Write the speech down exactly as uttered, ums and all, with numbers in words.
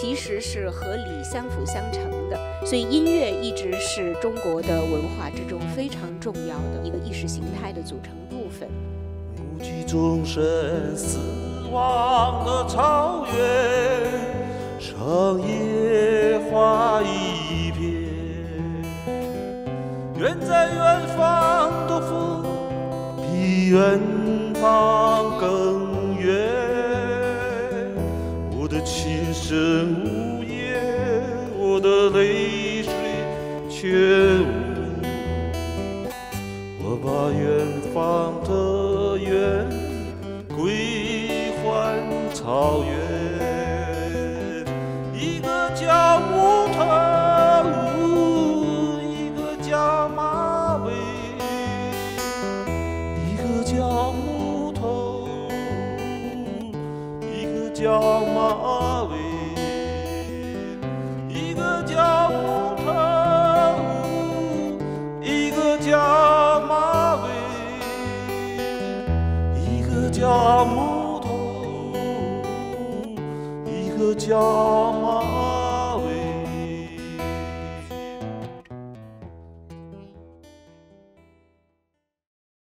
其实是和礼相辅相成的，所以音乐一直是中国的文化之中非常重要的一个意识形态的组成部分。 目击众生死亡的草原上，野花一片，远在远方的风比远方更远，我的琴声无言，我的泪水全无，我把远方的远归还草原，一个叫木头，一个叫马尾，一个叫木头，一个叫马尾，一个叫木头，一个叫马尾，一个叫木头，一个叫马尾。